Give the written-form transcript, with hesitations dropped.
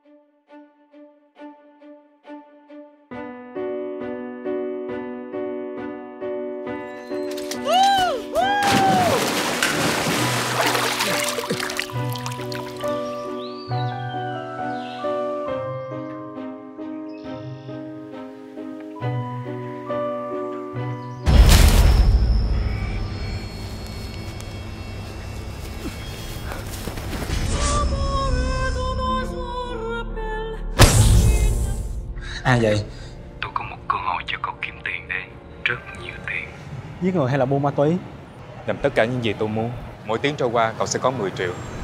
Ai vậy? Tôi có một cơ hội cho cậu kiếm tiền đây. Rất nhiều tiền. Giết người hay là buôn ma túy? Làm tất cả những gì tôi muốn. Mỗi tiếng trôi qua cậu sẽ có 10 triệu.